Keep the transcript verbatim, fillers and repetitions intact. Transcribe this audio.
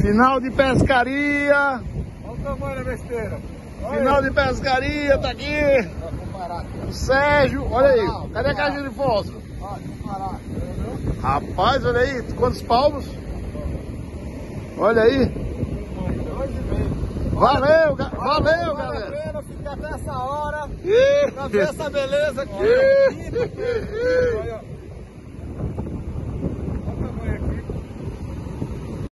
Final de pescaria. Olha o tamanho da besteira. Olha Final aí. de pescaria, tá aqui. Ó, comparar aqui. O Sérgio, olha aí. Olha lá, Cadê a olha lá. caixinha de fósforo? Ó, comparar. Entendeu? Rapaz, olha aí. Quantos palmos? Olha aí. Dois e meio. Valeu, ga- valeu, Vale a galera. pena ficar até essa hora Ih. pra ver essa beleza aqui. Ih. Ó. Olha,